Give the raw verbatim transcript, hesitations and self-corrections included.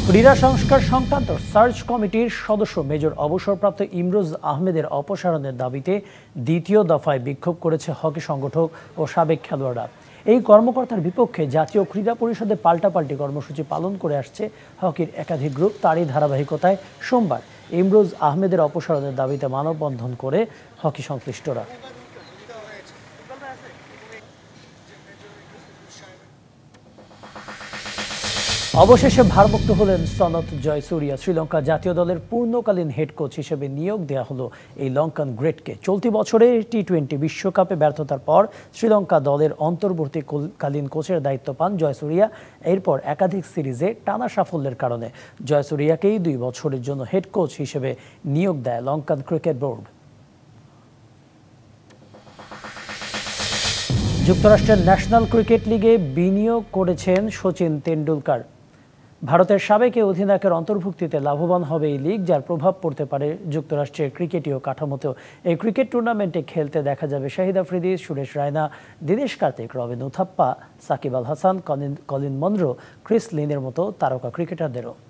ক্রীড়া সংস্কার সংক্রান্ত সার্চ কমিটির সদস্য মেজর অবসরপ্রাপ্ত ইমরোজ আহমেদের অপসারণের দাবিতে দ্বিতীয় দফায় বিক্ষোভ করেছে হকি সংগঠক ও সাবেক খেলোয়াড়রা। এই কর্মকর্তার বিপক্ষে জাতীয় ক্রীড়া পরিষদে পাল্টাপাল্টি কর্মসূচি পালন করে আসছে হকির একাধিক গ্রুপ। তারই ধারাবাহিকতায় সোমবার ইমরোজ আহমেদের অপসারণের দাবিতে মানববন্ধন করে হকি সংশ্লিষ্টরা। অবশেষে ভারমুক্ত হলেন সনত জয়সূরিয়া। শ্রীলঙ্কা জাতীয় দলের পূর্ণকালীন হেড কোচ হিসেবে নিয়োগ দেওয়া হলো এই লঙ্কান গ্রেটকে। চলতি বছরে টি টোয়েন্টি বিশ্বকাপে ব্যর্থতার পর শ্রীলঙ্কা দলের অন্তর্বর্তীকালীন কোচের দায়িত্ব পান জয়সূরিয়া। এরপর একাধিক সিরিজে টানা সাফল্যের কারণে জয়সূরিয়াকেই দুই বছরের জন্য হেড কোচ হিসেবে নিয়োগ দেয় লঙ্কান ক্রিকেট বোর্ড। যুক্তরাষ্ট্রের ন্যাশনাল ক্রিকেট লিগে বিনিয়োগ করেছেন সচিন তেন্ডুলকার। ভারতের সাবেক অধিনায়কের অন্তর্ভুক্তিতে লাভবান হবে এই লিগ, যার প্রভাব পড়তে পারে যুক্তরাষ্ট্রের ক্রিকেটীয় কাঠামোতেও। এই ক্রিকেট টুর্নামেন্টে খেলতে দেখা যাবে Shahid Afridi, Suresh Raina, Dinesh Karthik, Robin Uthappa, Shakib Al Hasan, Colin Munro, Chris লিনের মতো তারকা ক্রিকেটারদেরও।